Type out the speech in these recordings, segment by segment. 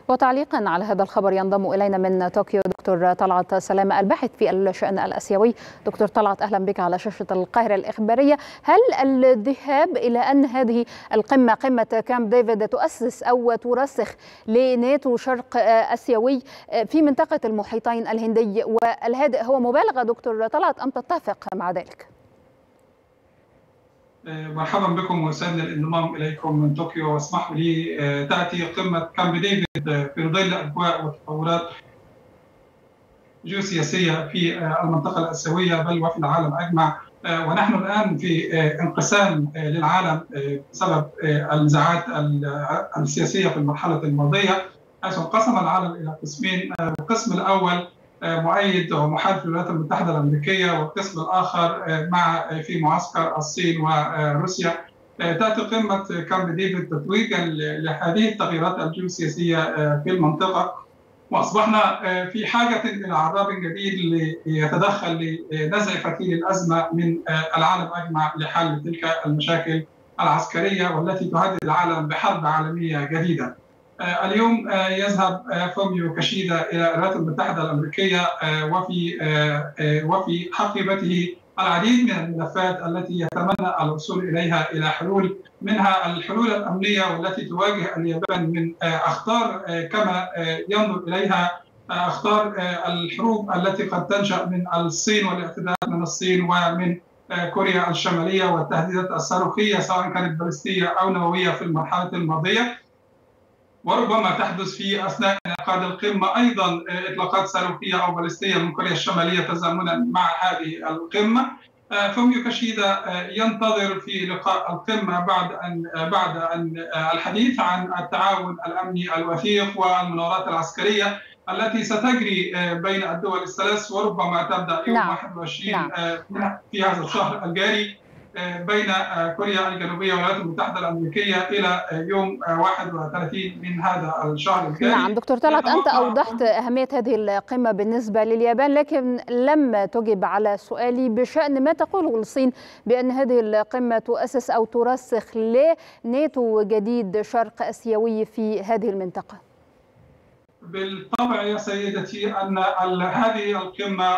وتعليقا على هذا الخبر ينضم إلينا من طوكيو دكتور طلعت سلامة الباحث في الشأن الآسيوي. دكتور طلعت، أهلا بك على شاشة القاهرة الإخبارية. هل الذهاب إلى أن هذه القمة، قمة كامب ديفيد، تؤسس أو ترسخ لناتو شرق آسيوي في منطقة المحيطين الهندي والهادئ هو مبالغة دكتور طلعت أم تتفق مع ذلك؟ مرحبا بكم وسعدنا الانضمام اليكم من طوكيو. واسمحوا لي تاتي قمه كامب ديفيد في ظل اجواء وتطورات جيوسياسيه في المنطقه الاسيويه بل وفي العالم اجمع، ونحن الان في انقسام للعالم بسبب النزاعات السياسيه في المرحله الماضيه، حيث انقسم العالم الى قسمين. القسم الاول مؤيد ومحارب للولايات المتحده الامريكيه، والقسم الاخر في معسكر الصين وروسيا. تاتي قمه كامب ديفيد تتويجا لهذه التغييرات الجيوسياسيه في المنطقه، واصبحنا في حاجه الى عراب جديد ليتدخل لنزع فتيل الازمه من العالم اجمع لحل تلك المشاكل العسكريه والتي تهدد العالم بحرب عالميه جديده. اليوم يذهب فوميو كيشيدا إلى الولايات المتحدة الأمريكية وفي حقيبته العديد من الملفات التي يتمنى الوصول إليها إلى حلول، منها الحلول الأمنية والتي تواجه اليابان من أخطار كما ينظر إليها أخطار الحروب التي قد تنشأ من الصين والاعتداءات من الصين ومن كوريا الشمالية والتهديدات الصاروخية سواء كانت باليستية أو نووية في المرحلة الماضية، وربما تحدث في اثناء انعقاد القمه ايضا اطلاقات صاروخيه او باليستيه من كوريا الشماليه تزامنا مع هذه القمه. فوميو كيشيدا ينتظر في لقاء القمه بعد ان الحديث عن التعاون الامني الوثيق والمناورات العسكريه التي ستجري بين الدول الثلاث، وربما تبدا يوم 21 في هذا الشهر الجاري بين كوريا الجنوبية والولايات المتحدة الأمريكية إلى يوم 31 من هذا الشهر الجاري. نعم دكتور طلعت، أنت أوضحت أهمية هذه القمة بالنسبة لليابان، لكن لم تجب على سؤالي بشأن ما تقوله الصين بأن هذه القمة تؤسس أو ترسخ لناتو جديد شرق آسيوي في هذه المنطقة. بالطبع يا سيدتي أن هذه القمة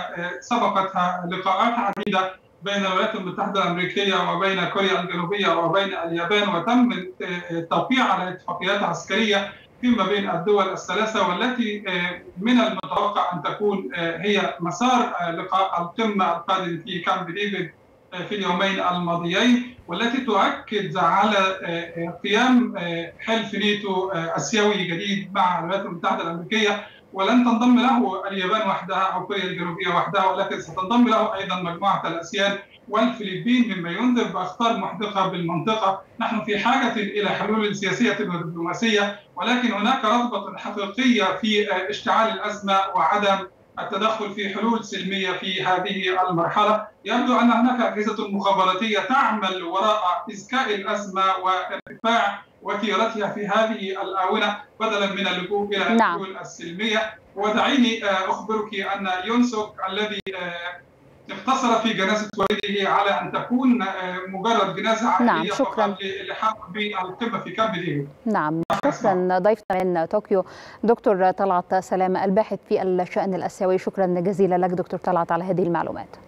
وسبقتها لقاءات عديدة بين الولايات المتحدة الأمريكية وبين كوريا الجنوبية وبين اليابان، وتم التوقيع على اتفاقيات عسكرية فيما بين الدول الثلاثة، والتي من المتوقع أن تكون هي مسار لقاء القمة القادم في كامب ديفيد في اليومين الماضيين، والتي تؤكد على قيام حلف ناتو آسيوي جديد مع الولايات المتحدة الأمريكية. ولن تنضم له اليابان وحدها أو كوريا الجنوبية وحدها، ولكن ستنضم له أيضا مجموعة الآسيان والفلبين، مما ينذر بأخطار محدقة بالمنطقة. نحن في حاجة إلى حلول سياسية ودبلوماسية، ولكن هناك رغبة حقيقية في اشتعال الأزمة وعدم التدخل في حلول سلمية في هذه المرحلة. يبدو أن هناك أجهزة مخابراتية تعمل وراء إذكاء الأزمة وارتفاع وتيرتها في هذه الآونة بدلا من اللجوء إلى الحلول السلمية. ودعيني أخبرك أن يونسوك الذي اقتصر في جنازة والده على أن تكون مجرد جنازة عائلية فقط للحاق بالقمة في كامب ديفيد. نعم شكرا. ضيفنا من طوكيو دكتور طلعت سلامة الباحث في الشأن الآسيوي، شكرا جزيلا لك دكتور طلعت على هذه المعلومات.